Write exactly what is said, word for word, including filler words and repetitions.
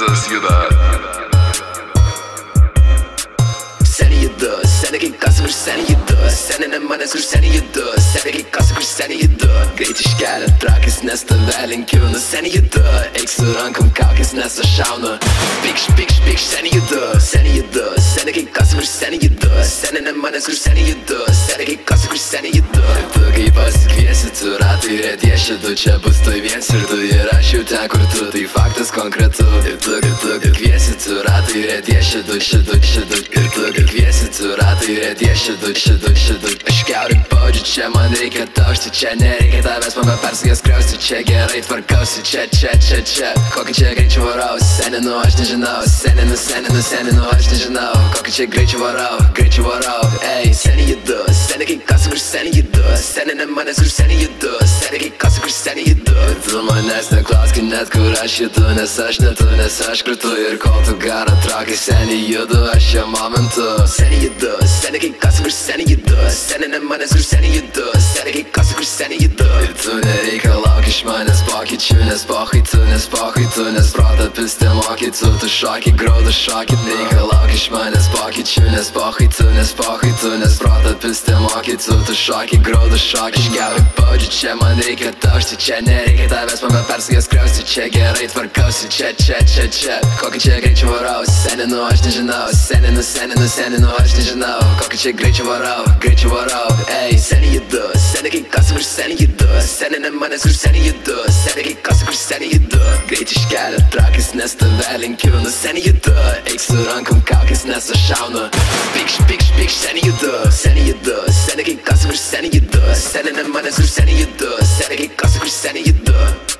visas juda. Seni judu, seni kai kas kur seni judu. Seni ne manęs kur seni judu. Seni kai kas kur seni judu. Greit iš kelio, traukis, nes tave lenkiu. Nu seni judu, eik su rankom kaukis, nes aš šaunu. Pykšt, pykšt, pykšt, seni judu. Seni judu, seni kai kas kur seni judu. Seni ne manęs kur seni judu. Seni kai kas kur seni judu. Ir tu kai pasikviesi, tu ratai, redies, šidu. Čia bus tuoj viens ir du ir aš jau ten kur tu. Tai faktas, konkretu. Ir tu, ir tu, ir kviesi, tu ratai, redies, šidu, šidu, šidu. Ir tu, ir kviesi, tu ratai, redies, šidu, šidu, šidu. Aš kiaurai baudziu, čia man reikia ataušti. Čia nereikia, taves man perstojo, skriausti. Čia gerai, tvarkausi, čia, čia, čia, čia. Kokį čia greičiau varau, seni, nu aš nežinau. Seni, nu seni, nu seni, nu aš nežinau. Kokį čia greičiau varau, greičiau varau. Ey, seni judu, seni kai kas kur seni judu. Seni ne manęs kur seni judu. Seni kai kas kur seni judu. Ir tu manęs neklauski net kur aš judu. Nes aš netu, nes aš kritu. Ir kol tu garą trauki, seni judu, aš šiuo momentu. Seni judu, seni kai kas kur seni judu. Seni ne manęs kur seni judu. Seni kai kas kur seni judu. Ir tu nereikia lauk iš manęs pokyčių. Nes pohai tu, nes pohai tu. Nes protą pistė moky tu. Tu šoki, graudu šoki. Nereikia lauk iš manęs pokyčių. Nes pohai tu, nes pohai tu. Nes protą pistė moky tu. Tu šoki, graudu šoki. Aš kiaurai baudziu, čia man reikia ataušti. Čia nereikia, taves man perstojo, skriausti. Čia gerai, tvarkausi. Čia, čia, čia, čia. Kokį čia greičiau varau, seni, nu aš nežinau. Seni, nu seni, nu seni, nu aš nežinau. Kokį čia greičiau varau, greičiau varau. Ey, seni judu, seni kai kas kur seni judu. Seni ne manęs kur seni judu. Seni kai kas kur seni judu. Greit iš kelio, traukis, nes tave lenkiu. Nu seni judu, eik su rankom kaukis, nes aš šaunu. Pykšt, pykšt, pykšt, seni judu. Seni judu, seni kai kas kur seni judu. Seni ne manęs kur seni judu. Seni kai kas kur seni judu.